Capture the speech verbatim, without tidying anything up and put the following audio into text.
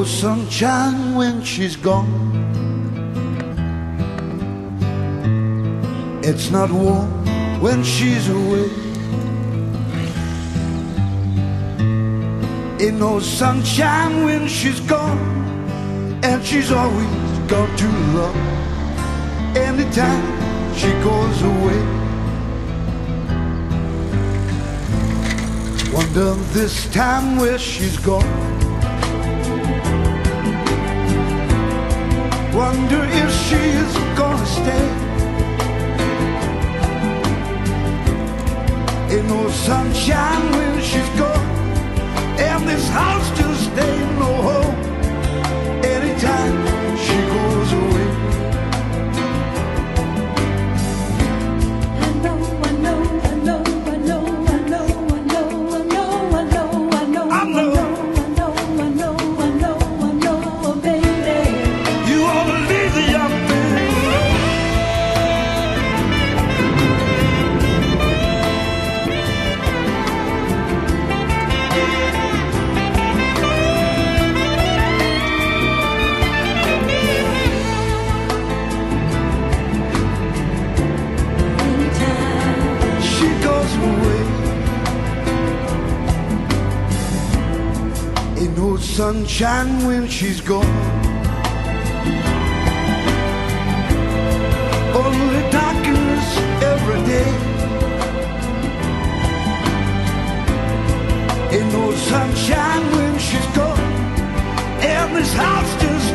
sunshine when she's gone. It's not warm when she's away. Ain't no sunshine when she's gone, and she's always gone too long. Anytime she goes away, wonder this time where she's gone. Wonder if she's gonna stay. Ain't no sunshine when she's gone, and this house just ain't no home. Anytime she goes away, I know, I know, I know, I know, I know, I know, I know, I know, I know, I know, I know, I know, I know, I know, baby. you ought to leave the young thing alone. She goes away. Ain't no sunshine when she's gone. Only darkness every day. Ain't no sunshine when she's gone, and this house just